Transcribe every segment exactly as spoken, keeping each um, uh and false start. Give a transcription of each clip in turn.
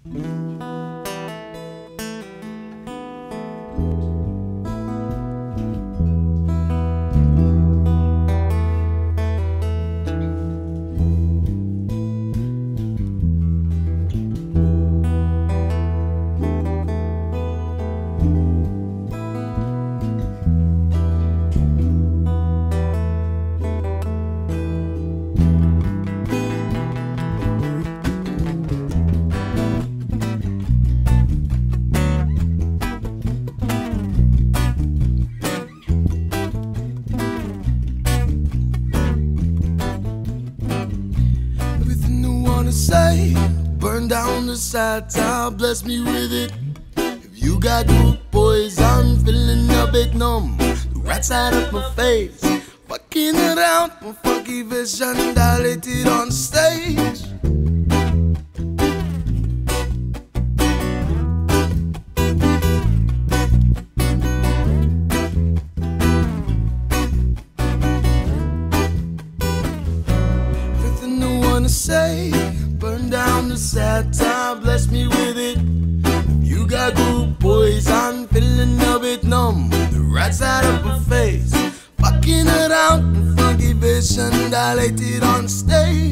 Say, burn down the side town, bless me with it. If you got good boys, I'm feeling a bit numb. The right side of my face, fucking it out, my funky vision dilated on stage. Everything I wanna say, burn down the sad time, bless me with it. If you got good boys, I'm feeling a bit numb. The right side of my face, fucking it out, the funky vision dilated on stage.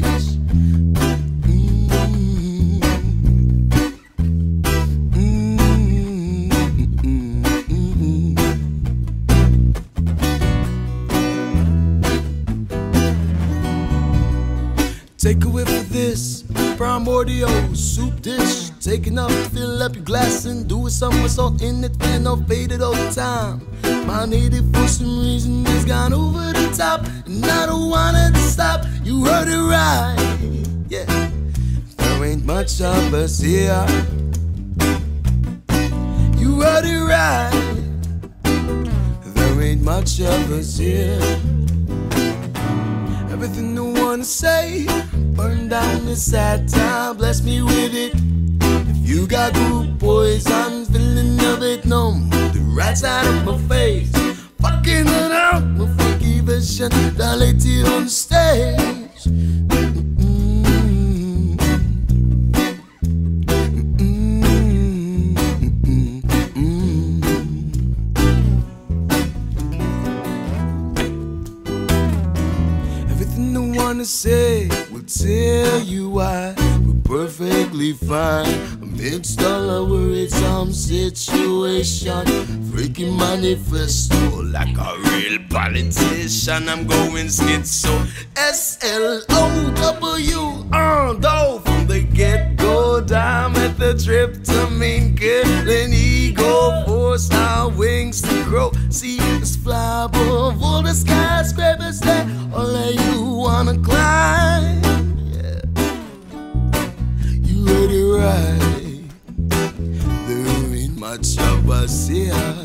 Mm-hmm. Mm-hmm. Take a whiff of this primordial soup dish. Taking up, fill up your glass and do some with salt in it. Feeling all faded all the time. My native for some reason has gone over the top, and I don't want it to stop. You heard it right, yeah. There ain't much of us here. You heard it right. There ain't much of us here. Everything I wanna say, burn down this sad time, bless me with it. If you got good boys, I'm feeling a bit numb. The right side of my face, fucking it out, my funky vision dilated on stage. Mm-hmm. Mm-hmm. Mm-hmm. Everything I wanna say will tell you why we're perfectly fine amidst all our worried some situation. Freaking manifesto like a real politician. I'm going schizo. S L O W on though from the get-go. Down at the tryptamine, killing ego, force our wings to grow. See us fly above all the skyscrapers that all of you wanna climb. Yeah, you heard it right. There ain't much of us here.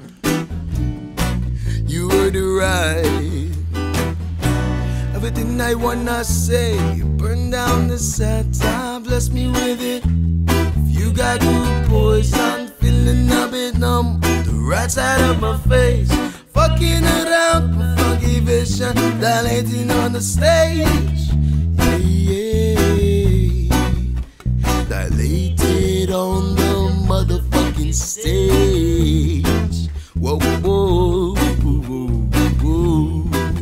You heard it right. Everything I wanna say, burn down the sad time, bless me with it. If you got good boys, I'm feeling a bit numb. The right side of my face, fucking it out, my funky vision dilating on the stage. Yeah, yeah. Dilated on the motherfucking stage. Whoa, whoa, whoa, whoa, whoa.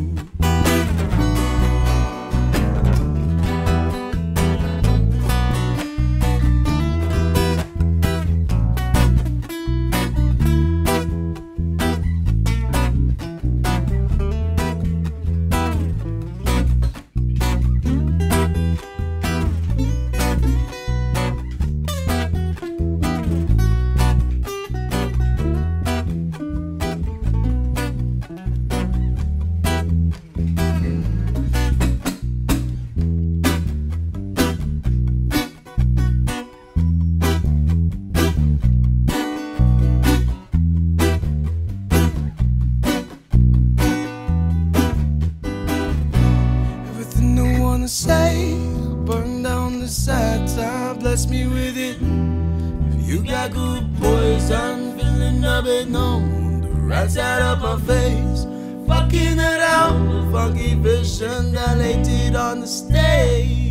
Say, burn down the sad time, bless me with it. If you got good boys, I'm feeling a bit numb. The right side of my face, fucking it out, funky vision dilated on the stage.